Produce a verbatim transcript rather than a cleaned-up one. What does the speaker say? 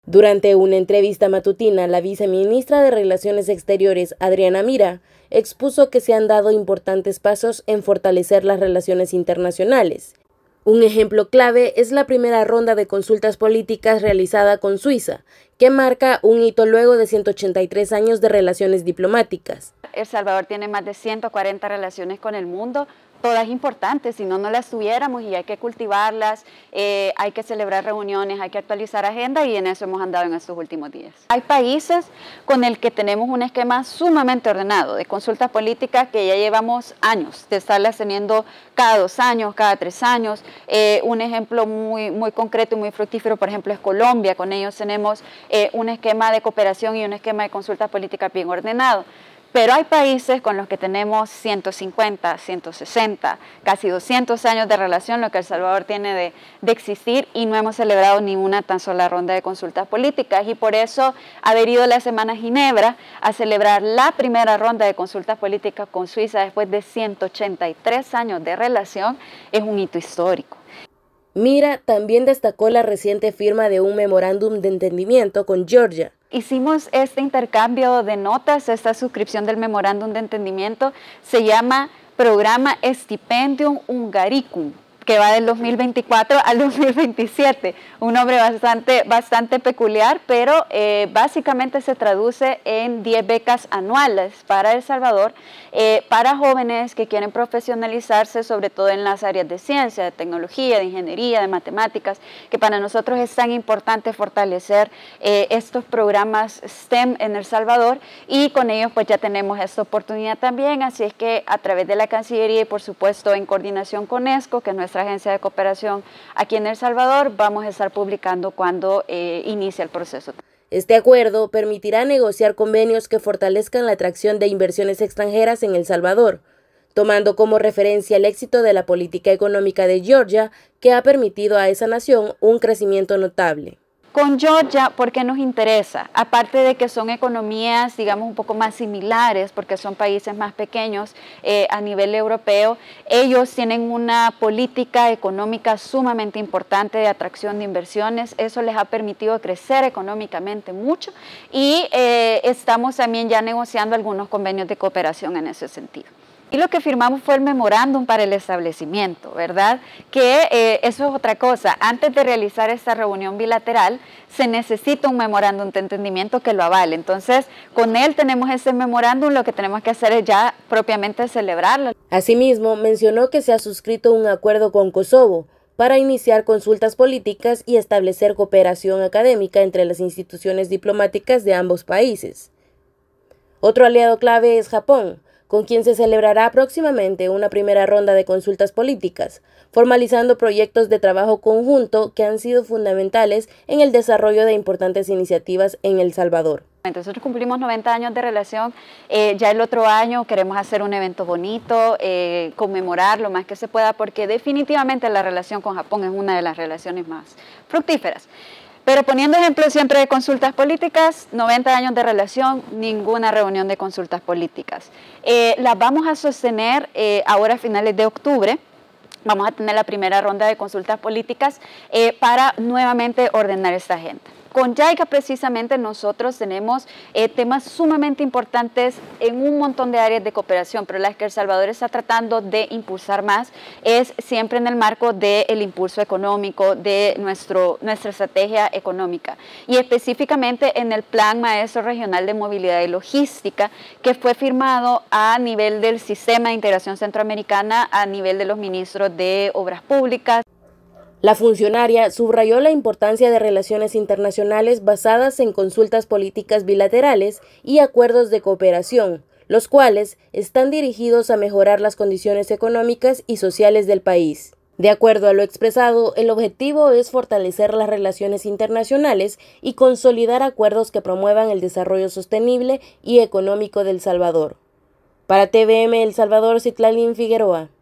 Durante una entrevista matutina, la viceministra de Relaciones Exteriores, Adriana Mira, expuso que se han dado importantes pasos en fortalecer las relaciones internacionales. Un ejemplo clave es la primera ronda de consultas políticas realizada con Suiza, que marca un hito luego de ciento ochenta y tres años de relaciones diplomáticas. El Salvador tiene más de ciento cuarenta relaciones con el mundo, todas importantes, si no, no las tuviéramos y hay que cultivarlas, eh, hay que celebrar reuniones, hay que actualizar agenda y en eso hemos andado en estos últimos días. Hay países con el que tenemos un esquema sumamente ordenado de consultas políticas que ya llevamos años de estarlas teniendo cada dos años, cada tres años. Eh, un ejemplo muy, muy concreto y muy fructífero, por ejemplo, es Colombia. Con ellos tenemos eh, un esquema de cooperación y un esquema de consultas políticas bien ordenado. Pero hay países con los que tenemos ciento cincuenta, ciento sesenta, casi doscientos años de relación, lo que El Salvador tiene de, de existir, y no hemos celebrado ni una tan sola ronda de consultas políticas. Y por eso haber ido la semana a Ginebra a celebrar la primera ronda de consultas políticas con Suiza después de ciento ochenta y tres años de relación es un hito histórico. Mira también destacó la reciente firma de un memorándum de entendimiento con Georgia. Hicimos este intercambio de notas, esta suscripción del memorándum de entendimiento, se llama Programa Stipendium Hungaricum, que va del dos mil veinticuatro al dos mil veintisiete, un nombre bastante, bastante peculiar, pero eh, básicamente se traduce en diez becas anuales para El Salvador, eh, para jóvenes que quieren profesionalizarse, sobre todo en las áreas de ciencia, de tecnología, de ingeniería, de matemáticas, que para nosotros es tan importante fortalecer eh, estos programas STEM en El Salvador, y con ellos pues ya tenemos esta oportunidad también, así es que a través de la Cancillería y por supuesto en coordinación con ESCO, que es nuestra agencia de cooperación aquí en El Salvador, vamos a estar publicando cuando eh, inicia el proceso. Este acuerdo permitirá negociar convenios que fortalezcan la atracción de inversiones extranjeras en El Salvador, tomando como referencia el éxito de la política económica de Georgia, que ha permitido a esa nación un crecimiento notable. Con Georgia, ¿por qué nos interesa? Aparte de que son economías, digamos, un poco más similares, porque son países más pequeños eh, a nivel europeo, ellos tienen una política económica sumamente importante de atracción de inversiones, eso les ha permitido crecer económicamente mucho y eh, estamos también ya negociando algunos convenios de cooperación en ese sentido. Y lo que firmamos fue el memorándum para el establecimiento, ¿verdad? Que eh, eso es otra cosa. Antes de realizar esta reunión bilateral, se necesita un memorándum de entendimiento que lo avale. Entonces, con él tenemos ese memorándum, lo que tenemos que hacer es ya propiamente celebrarlo. Asimismo, mencionó que se ha suscrito un acuerdo con Kosovo para iniciar consultas políticas y establecer cooperación académica entre las instituciones diplomáticas de ambos países. Otro aliado clave es Japón, con quien se celebrará próximamente una primera ronda de consultas políticas, formalizando proyectos de trabajo conjunto que han sido fundamentales en el desarrollo de importantes iniciativas en El Salvador. Nosotros cumplimos noventa años de relación, eh, ya el otro año queremos hacer un evento bonito, eh, conmemorar lo más que se pueda, porque definitivamente la relación con Japón es una de las relaciones más fructíferas. Pero poniendo ejemplo siempre de consultas políticas, noventa años de relación, ninguna reunión de consultas políticas. Eh, las vamos a sostener eh, ahora a finales de octubre. Vamos a tener la primera ronda de consultas políticas eh, para nuevamente ordenar esta agenda. Con JICA precisamente nosotros tenemos eh, temas sumamente importantes en un montón de áreas de cooperación, pero las que El Salvador está tratando de impulsar más es siempre en el marco del impulso económico, de nuestro, nuestra estrategia económica y específicamente en el Plan Maestro Regional de Movilidad y Logística que fue firmado a nivel del Sistema de Integración Centroamericana, a nivel de los ministros de Obras Públicas. La funcionaria subrayó la importancia de relaciones internacionales basadas en consultas políticas bilaterales y acuerdos de cooperación, los cuales están dirigidos a mejorar las condiciones económicas y sociales del país. De acuerdo a lo expresado, el objetivo es fortalecer las relaciones internacionales y consolidar acuerdos que promuevan el desarrollo sostenible y económico de El Salvador. Para T V M El Salvador, Citlalín Figueroa.